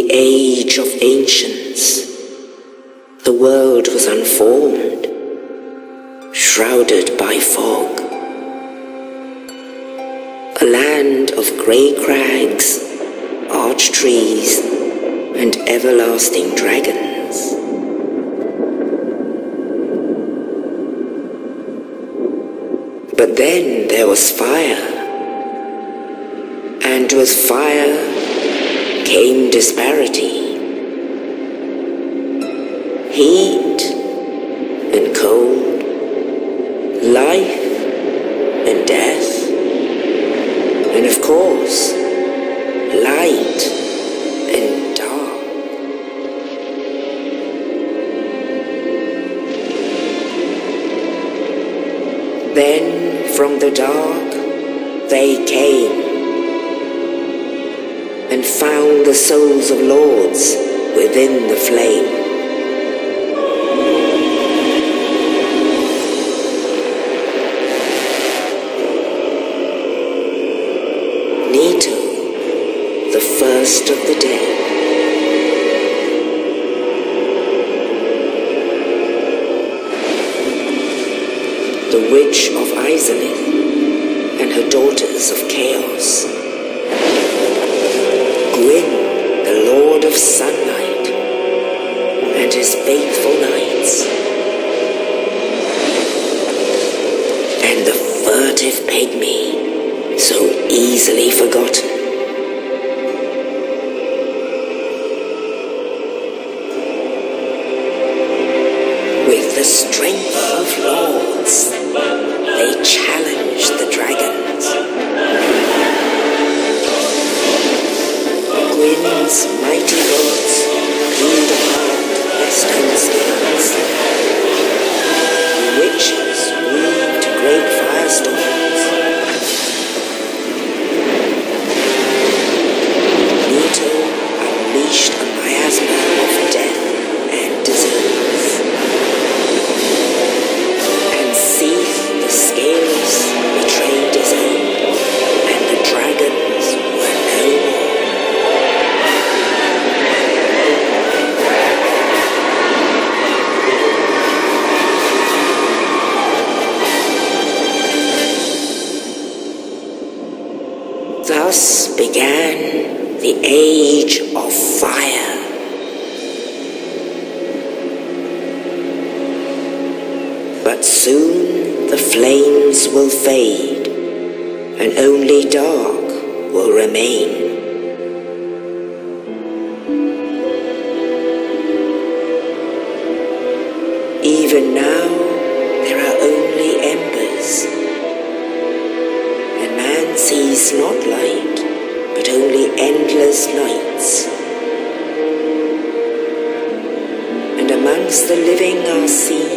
the age of ancients, the world was unformed, shrouded by fog. A land of grey crags, arch trees, and everlasting dragons. But then there was fire, and with fire came disparity. Heat and cold, life and death, and of course, light and dark. Then from the dark they came and found the souls of lords within the flame. Nito, the first of the dead. The witch of Izalith and her daughters of chaos. Gwyn, the lord of sunlight and his faithful knights. And the furtive pygmy, so easily forgotten. With the strength of lords, they challenged the dragons. Gwyn's mighty lords peeled apart their stone skins. The witches weaved great firestorms. Nito unleashed a miasma of death and disease. And Seath the Scaleless betrayed his own, and the dragons were no more. Thus began the Age of Fire. But soon the flames will fade, and only dark will remain. Even now there are only embers, and man sees not light, but only endless nights. And amongst the living are seen